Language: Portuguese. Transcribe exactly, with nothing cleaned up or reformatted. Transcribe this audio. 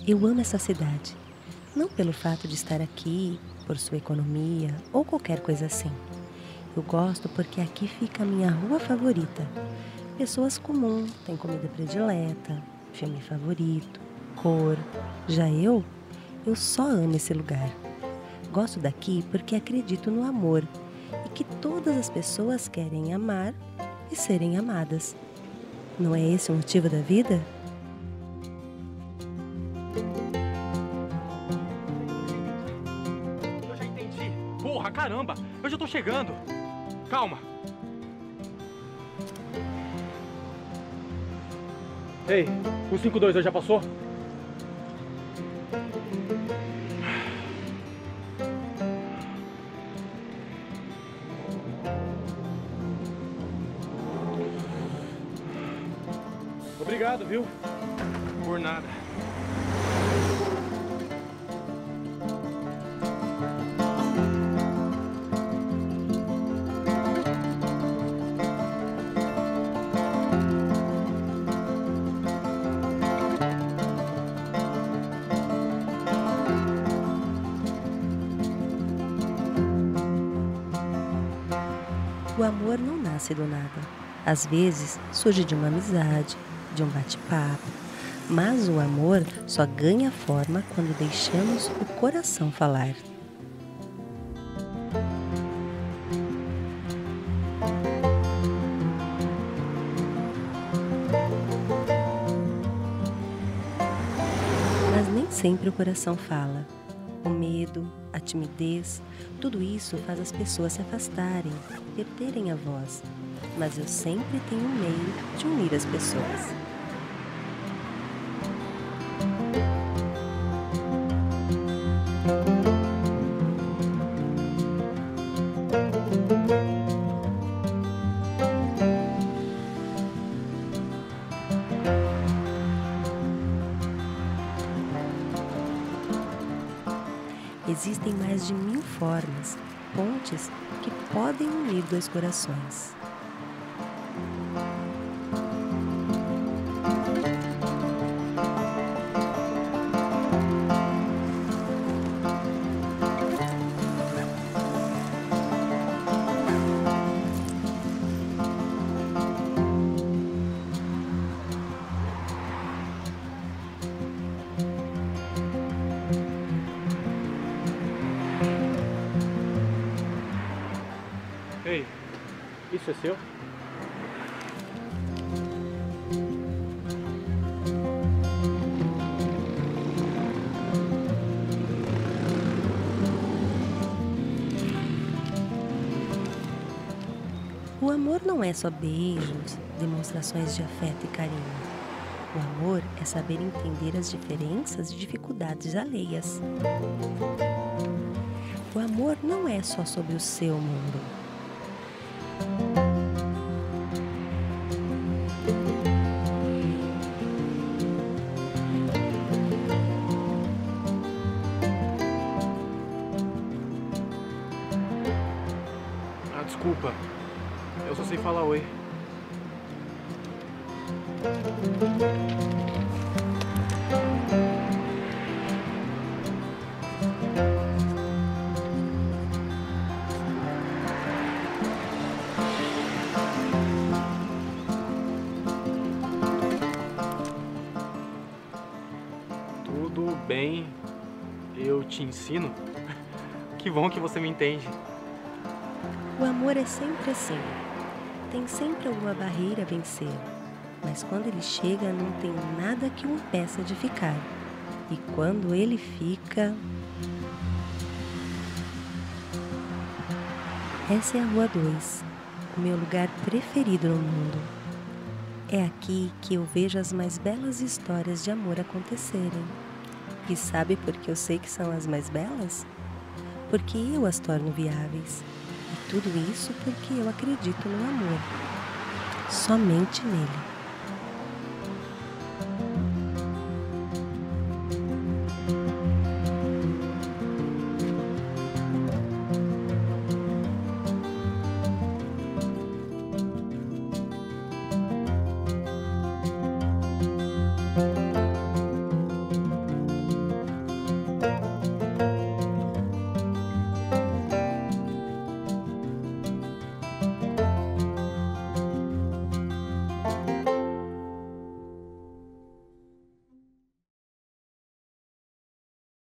Eu amo essa cidade, não pelo fato de estar aqui, por sua economia ou qualquer coisa assim. Eu gosto porque aqui fica a minha rua favorita. Pessoas comuns têm comida predileta, filme favorito, cor. Já eu, eu só amo esse lugar. Gosto daqui porque acredito no amor e que todas as pessoas querem amar e serem amadas. Não é esse o motivo da vida? Eu já entendi. Porra, caramba! Eu já tô chegando. Calma. Ei, o cinco dois já passou? Obrigado, viu? Por nada. O amor não nasce do nada. Às vezes surge de uma amizade, de um bate-papo, mas o amor só ganha forma quando deixamos o coração falar. Mas nem sempre o coração fala. O medo, a timidez, tudo isso faz as pessoas se afastarem, perderem a voz. Mas eu sempre tenho um meio de unir as pessoas. Existem mais de mil formas, pontes que podem unir dois corações. Ei, isso é seu? O amor não é só beijos, demonstrações de afeto e carinho. O amor é saber entender as diferenças e dificuldades alheias. O amor não é só sobre o seu mundo. Ah, desculpa. Eu só sei falar oi. Tudo bem, eu te ensino. Que bom que você me entende. O amor é sempre assim. Tem sempre alguma barreira a vencer. Mas quando ele chega, não tem nada que o impeça de ficar. E quando ele fica... Essa é a Rua dois, o meu lugar preferido no mundo. É aqui que eu vejo as mais belas histórias de amor acontecerem. E sabe por que eu sei que são as mais belas? Porque eu as torno viáveis. E tudo isso porque eu acredito no amor. Somente nele.